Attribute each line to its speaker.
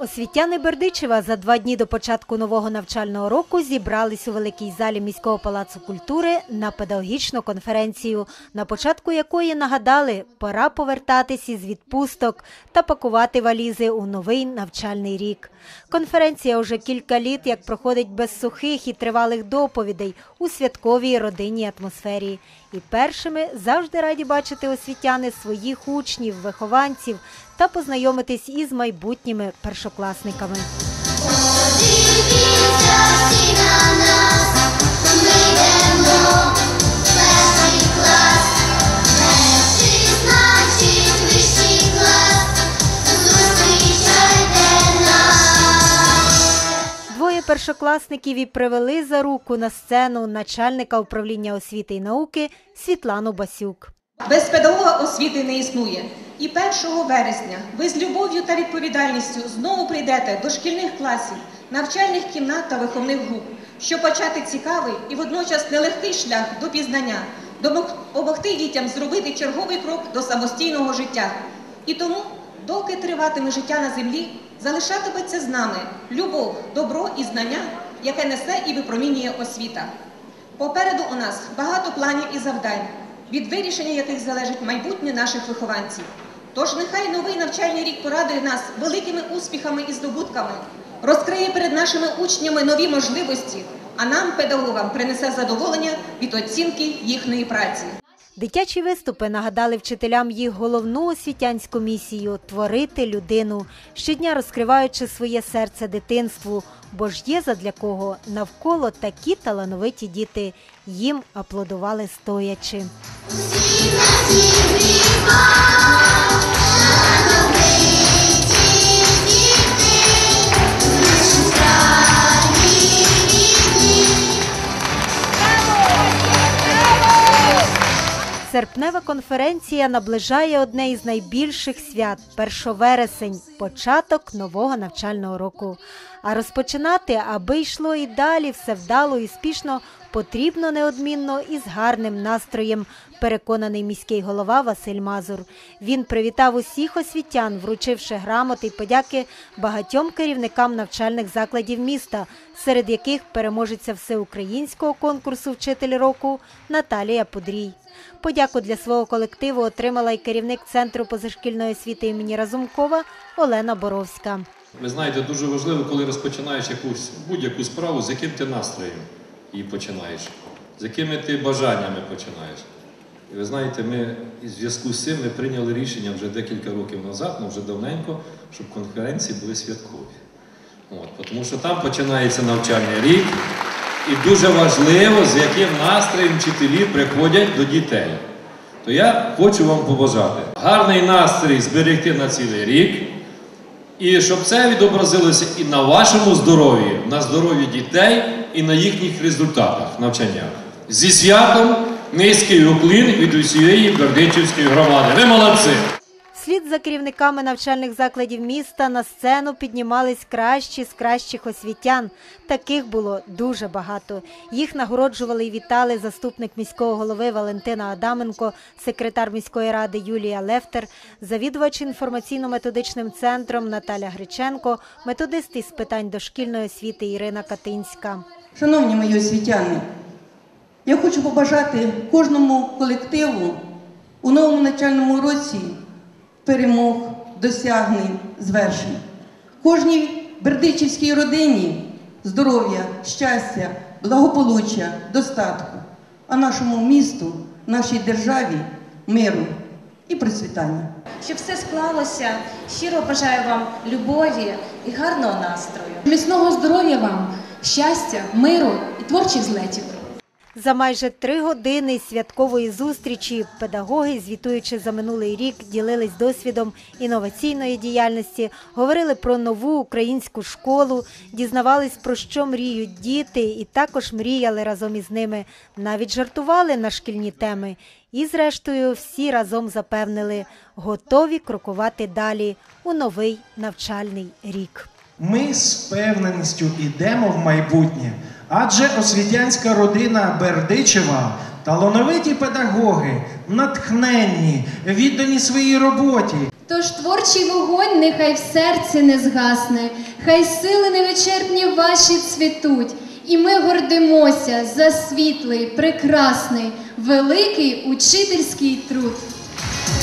Speaker 1: Освітяни Бердичева за 2 дні до початку нового навчального року зібрались у великій залі міського палацу культури на педагогічну конференцію, на початку якої нагадали, пора повертатись із відпусток та пакувати валізи у новий навчальний рік. Конференція уже кілька літ як проходить без сухих і тривалих доповідей у святковій родинній атмосфері. І першими завжди раді бачити освітяни своїх учнів, вихованців та познайомитись із майбутніми першокласниками. Двоє першокласників і привели за руку на сцену начальника управління освіти і науки Світлану Басюк.
Speaker 2: Без педагога освіти не існує. І 1 вересня ви з любов'ю та відповідальністю знову прийдете до шкільних класів, навчальних кімнат та виховних груп, щоб почати цікавий і водночас нелегкий шлях до пізнання, допомогти дітям зробити черговий крок до самостійного життя. І тому, доки триватиме життя на землі, залишатиметься з нами любов, добро і знання, яке несе і випромінює освіта. Попереду у нас багато планів і завдань, від вирішення яких залежить майбутнє наших вихованців. Тож нехай новий навчальний рік порадує нас великими успіхами і здобутками, розкриє перед нашими учнями нові можливості, а нам, педагогам, принесе задоволення від оцінки їхньої праці.
Speaker 1: Дитячі виступи нагадали вчителям їх головну освітянську місію – творити людину, щодня розкриваючи своє серце дитинству, бо ж є задля кого навколо такі талановиті діти. Їм аплодували стоячи. Серпнева конференція наближає одне із найбільших свят – 1 вересень – початок нового навчального року. А розпочинати, аби йшло і далі все вдало і успішно, потрібно неодмінно і з гарним настроєм, переконаний міський голова Василь Мазур. Він привітав усіх освітян, вручивши грамоти й подяки багатьом керівникам навчальних закладів міста, серед яких переможеця всеукраїнського конкурсу «Вчитель року» Наталія Подрій. Подяку для свого колективу отримала й керівник Центру позашкільної освіти імені Разумкова Олена Боровська.
Speaker 3: Ви знаєте, дуже важливо, коли розпочинаєш будь-яку справу, з яким ти настроєм її починаєш, з якими ти бажаннями починаєш. І ви знаєте, ми в зв'язку з цим ми прийняли рішення вже декілька років назад, вже давненько, щоб конференції були святкові. Тому що там починається навчальний рік, і дуже важливо, з яким настроєм вчителі приходять до дітей. То я хочу вам побажати гарний настрій зберегти на цілий рік, і щоб це відобразилося і на вашому здоров'ї, на здоров'ї дітей, і на їхніх результатах навчання. Зі святом низький уклін від усієї Бердичівської громади. Ви молодці!
Speaker 1: Вслід за керівниками навчальних закладів міста на сцену піднімались кращі з кращих освітян. Таких було дуже багато. Їх нагороджували і вітали заступник міського голови Валентина Адаменко, секретар міської ради Юлія Лефтер, завідувач інформаційно-методичним центром Наталя Гриченко, методист із питань дошкільної освіти Ірина Катинська.
Speaker 4: Шановні мої освітяни, я хочу побажати кожному колективу у новому навчальному році перемог, досягнень, звершень. Кожній бердичівській родині здоров'я, щастя, благополуччя, достатку, а нашому місту, нашій державі миру і процвітання.
Speaker 5: Щоб все склалося, щиро бажаю вам любові і гарного настрою.
Speaker 6: Міцного здоров'я вам, щастя, миру і творчих злетів.
Speaker 1: За майже 3 години святкової зустрічі педагоги, звітуючи за минулий рік, ділились досвідом інноваційної діяльності, говорили про нову українську школу, дізнавались, про що мріють діти, і також мріяли разом із ними. Навіть жартували на шкільні теми. І, зрештою, всі разом запевнили – готові крокувати далі у новий навчальний рік.
Speaker 7: Ми з впевненістю йдемо в майбутнє. Адже освітянська родина Бердичева талановиті педагоги, натхненні, віддані своїй роботі.
Speaker 6: Тож творчий вогонь нехай в серці не згасне, хай сили невичерпні ваші цвітуть. І ми гордимося за світлий, прекрасний, великий учительський труд.